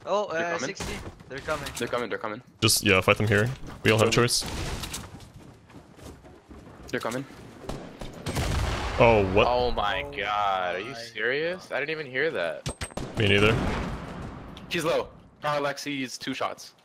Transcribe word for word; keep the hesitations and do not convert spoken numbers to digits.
Oh, They're uh, coming. sixty. They're coming. They're coming, they're coming. Just, yeah, fight them here. We don't have a choice. They're coming. Oh, what? Oh my Oh god, are you my serious? I didn't even hear that. Me neither. He's low. Uh, Lexi's two shots.